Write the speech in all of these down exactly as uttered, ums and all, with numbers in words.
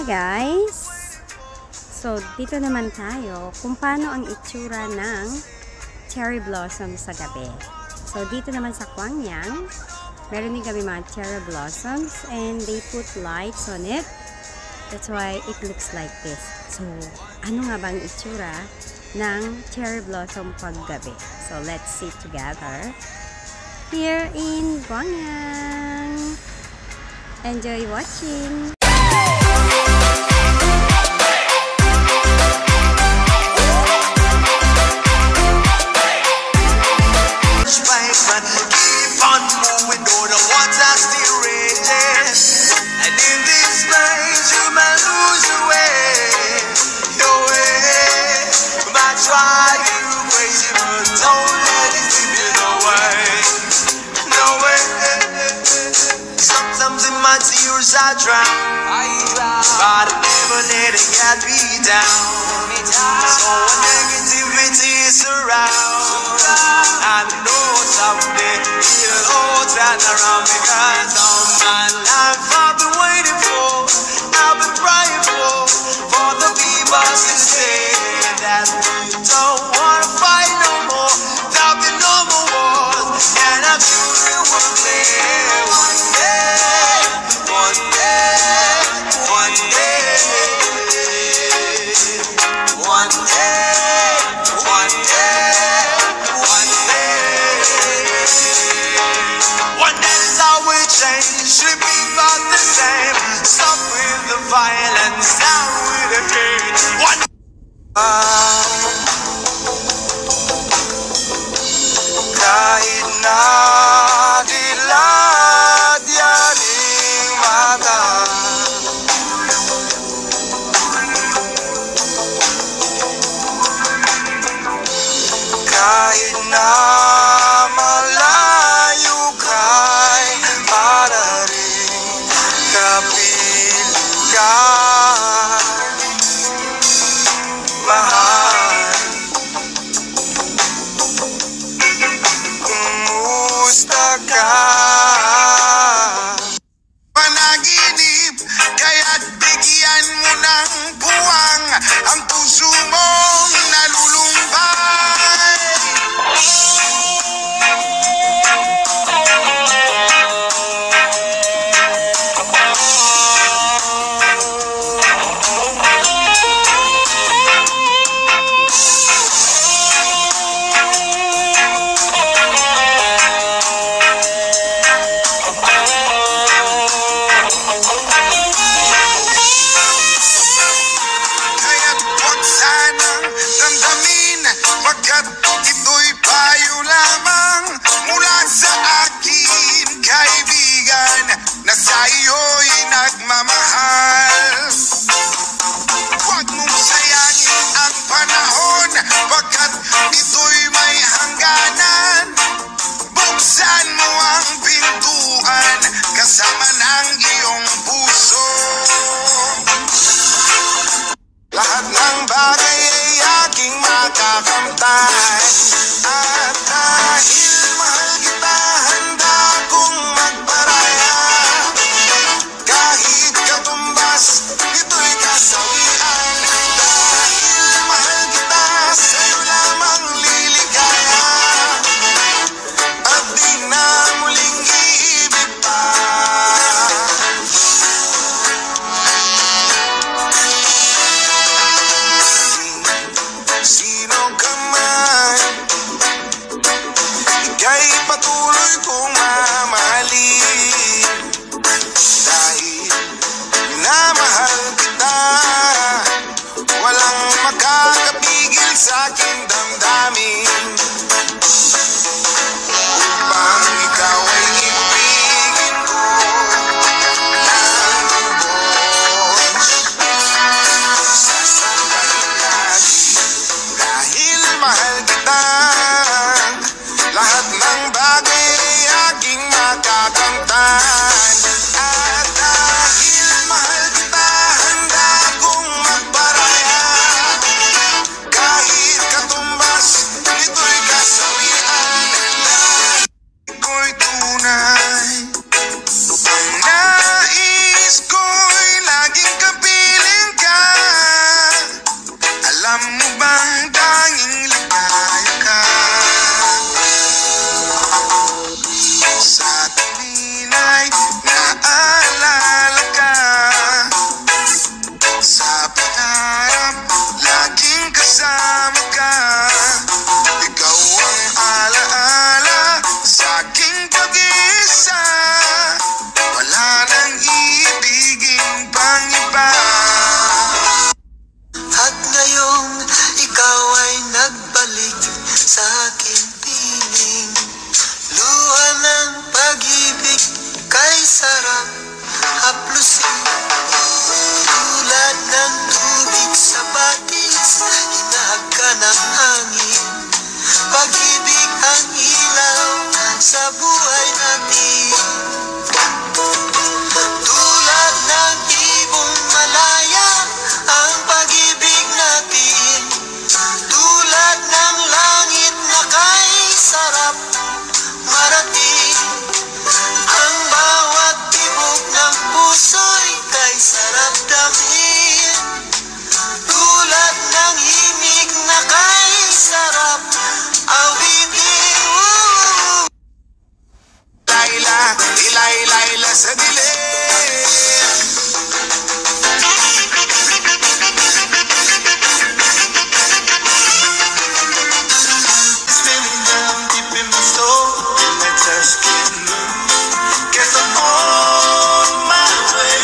guys! So, dito naman tayo kung paano ang itsura ng cherry blossom sa gabi. So, dito naman sa Gwangyang, meron din kami mga cherry blossoms and they put lights on it. That's why it looks like this. So, ano nga bang itsura ng cherry blossom paggabi? So, let's see together here in Gwangyang. Enjoy watching! Keep on moving, though the water still raging. And in this place you might lose your way, your way. But try you crazy, but don't let it slip you away, no way. Sometimes in my tears I drown, but I never let it get me down. So when negativity is around, I know someday it'll all turn around, because all my life I've been waiting for, I've been praying for, for the people to say that we don't wanna fight no more, there'll be no more wars, and I'm sure it will be one day, one day, one day, one day, one day. Should be about the same. Stop with the violence, down with the hate. One. Kahit na dilat yaring mata, kahit na mahal, kumusta ka? Panaginip, kaya't bigyan mo ng buwang ang puso mong nalulumbay. Pagkat ito'y payo lamang mula sa akin, kaibigan, na sa iyo'y nagmamahal. Huwag mong sayangin ang panahon, pagkat ito'y may hangganan. Buksan mo ang pintuan kasama ng iyong puso. Lahat ng bagay ay aking makakamtan, at dahil mahal kita, handa kong magparaya. Kahit katumbas, ito'y kasawian. Dahil mahal kita, sa'yo lamang liligaya, at di na muling iibig pa. Patuloy kong mamahalin, dahil minamahal kita. Walang makakapigil sa aking damdamin, upang ikaw ay ibigin ko ng lubos. Sasabayin lagi, dahil mahal kita. Lahat ng bagay ay aking makakamtan, at dahil mahal kita, handa kong magparaya. Kahit katumbas, ito'y kasawian. Dahil ko'y tunay, ang nais ko'y laging kapiling. sarap haplusin. Tulad ng tubig sa batis, hinahag ka ng hangin. Pag-ibig ang ilaw sa buhay natin. Tulad ng ibong malaya ang pag-ibig natin. Tulad ng langit na kay sarap marating. Ang bawat tibok ng puso'y kay sarap damhin. Tulad ng himig na kay sarap awitin. Laila, ilay, laila sa dilim. Spinning down deep in my soul, and my touch can't lose. Guess I'm on my way.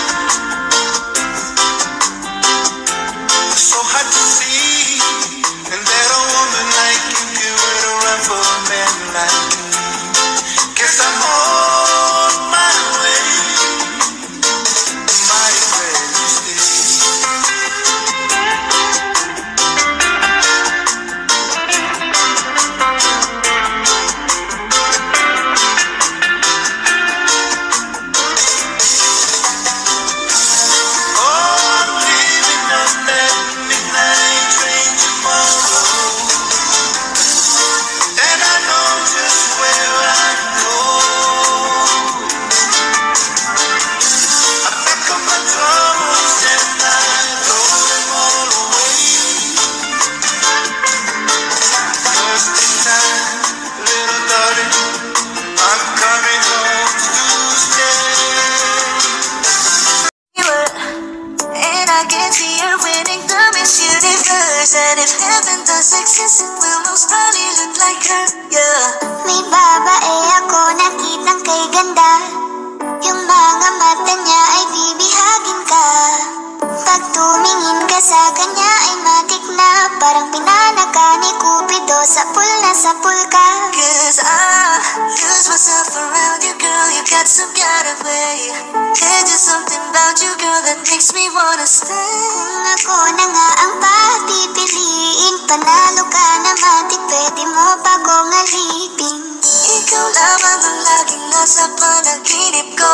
So hard to see, and that a woman like you can wait around for a man like me. Guess I'm on my way. Mighty well you stay. Oh, I'm leaving on that midnight train tomorrow, and I know just where I go. I pick up my troubles and I throw them all away. Just in time, little darling, I'm coming home to stay. And I can see her winning the Miss Universe. And if heaven does exist, it will most probably look like her, yeah. May babae ako nakitang kay ganda. Yung mga mata niya ay bibihagin ka. Pag tumingin ka sa kanya ay matik na. Parang pinanaka ni Cupido, sapul na sapul ka. Cause I lose myself around you, girl. You got some kind of way. There's just something about you, girl, that makes me wanna stay. Kung ako na nga ang papipiliin, panalo ka na matik, pwede mo pa kong alipin. Ikaw lamang ang laging nasa panaginip ko.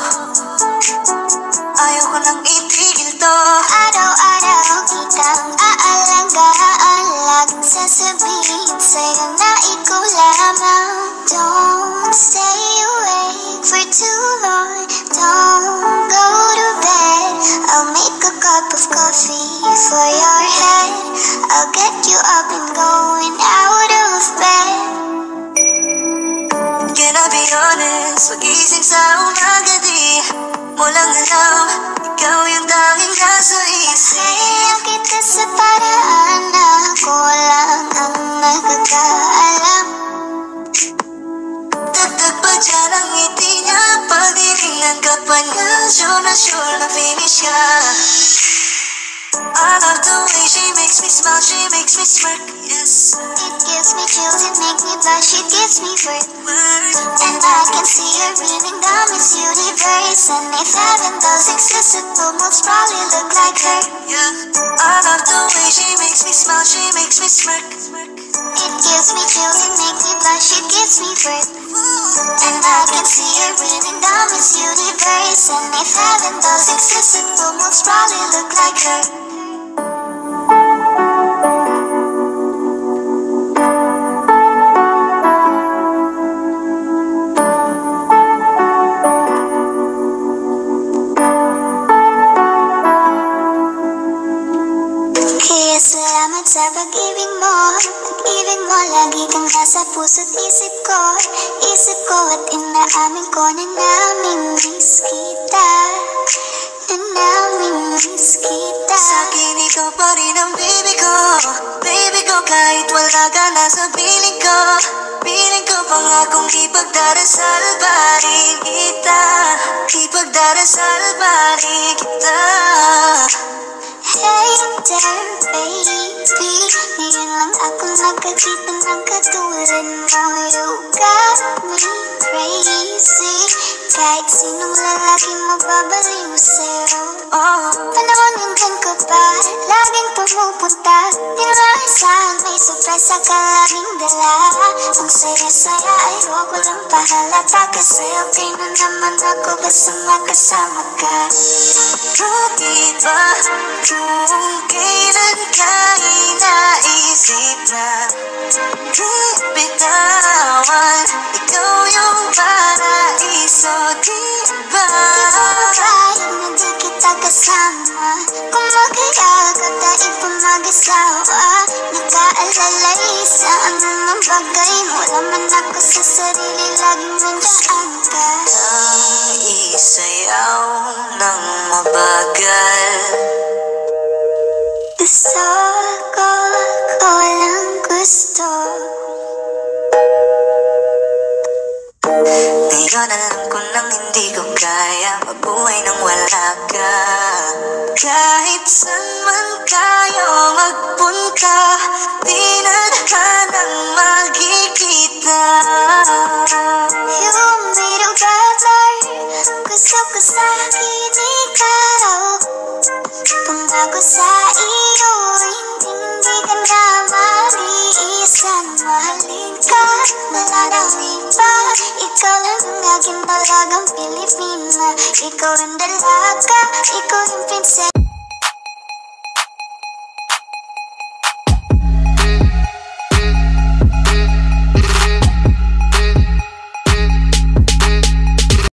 Ayaw ko nang itigil to. Araw-araw kitang aalagaan, laging sasabihin sa'yo na ikaw lamang. Don't stay awake for too long, don't go to bed. I'll make a cup of coffee for your head. I'll get you up and going out of bed. Can I be honest? Pagising sa umaga di mo lang alam, ikaw yung tanging nasa isip. Sayang kita sa paraan na ako lang ang nakakaalam. Dagdag pa dyan ang ngiti niya, pagdiringan ka pa niya, sure na sure na finish ka. I love the way she makes me smile, she makes me smirk, yes. It gives me chills, it makes me blush, it gives me birth. Word. And I can see her winning the Miss Universe. And if heaven does exist, it will most probably look like her. Yeah, I love the way she makes me smile, she makes me smirk. It gives me chills, it makes me blush, it gives me birth. And I can see her winning the Miss Universe. And if heaven does exist, it will most probably look like her. Kaya salamat sa pag-ibig mo. Pag-ibig mo lagi kang nasa puso't isip ko. Isip ko at inaamin ko na namimiss kita. Na namimiss kita. Sa'kin ikaw pa rin ang baby ko. Baby ko kahit wala ka na sa piling ko. Piling ko pangakong ipagdarasal pa rin kita. Ipagdarasal pa rin kita. Hey there baby, ngayon lang ako nagkakita ng katulad mo. You got me crazy, Kahit sinong lalaki mababaliw sa'yo. Oh, panahon hanggang ka ba? Laging pumupunta. Di maasahan, may sorpresa ka laging dala. Ang saya-saya, ayoko lang pahalata. Kasi okay na naman ako basta makasama ka. Bakit ba kung kailan ka inaisip na bitawan? Ikaw yung paraiso, diba? Di ba na di kita kasama? Kung mag-iagat tayo pa mag-asawa, nakaalalay sa anumang bagay. Wala man ako sa sarili, laging nandiyan ka. Naisayaw ng mabagal. Gusto ko, ko lang gusto. Ngayon alam ko nang hindi ko kaya mabuhay nang wala ka. Kahit saan man tayo magpunta, di na hanang magkikita. You made it better. Gusto ko sa'kin ikaw. Pangako sa iyo, hindi hindi ka na mag-iisan. Mahalin ka, wala nang iba. Ikaw lang ang aking talagang Pilipina. Ikaw ang dalaga, ikaw yung prinsesa.